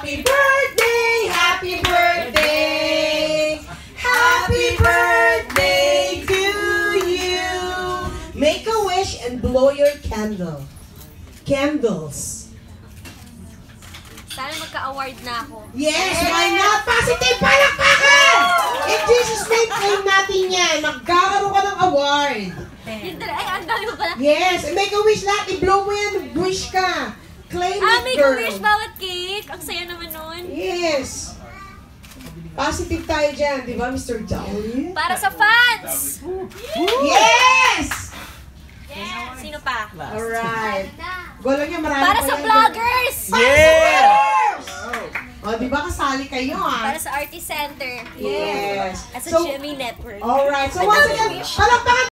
Happy birthday! Happy birthday! Happy birthday to you! Make a wish and blow your candle. Candles. Sana magka-award na ako. Yes, why not? Positive palakpakan! In Jesus' name, claim natin yan. Magkakaroon ka ng award. Ay, ang dami mo pala. Yes, and make a wish lahat. I-blow mo yan. Wish ka. Claim it, Make girl. a wish, bawat cake. Ang saya naman nun. Yes. Positive tayo dyan, di ba, Mr. Downey? Para sa fans! Yes! Sino pa? Alright. Golo niya, marami Para pa sa yan. vloggers! Yes! O, di ba kasali kayo, ha? Para sa Artist Center. Yes. At sa So, Jimmy Network. alright. So, once again, palakpakan